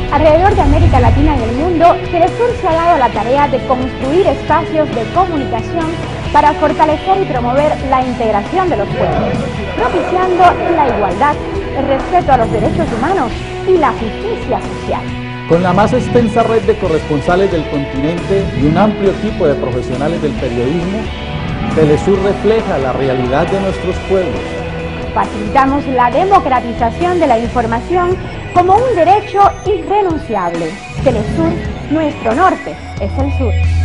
Alrededor de América Latina y el mundo, Telesur se ha dado la tarea de construir espacios de comunicación para fortalecer y promover la integración de los pueblos, propiciando la igualdad, el respeto a los derechos humanos y la justicia social. Con la más extensa red de corresponsales del continente y un amplio equipo de profesionales del periodismo, Telesur refleja la realidad de nuestros pueblos. Facilitamos la democratización de la información como un derecho irrenunciable. Telesur, nuestro norte es el sur.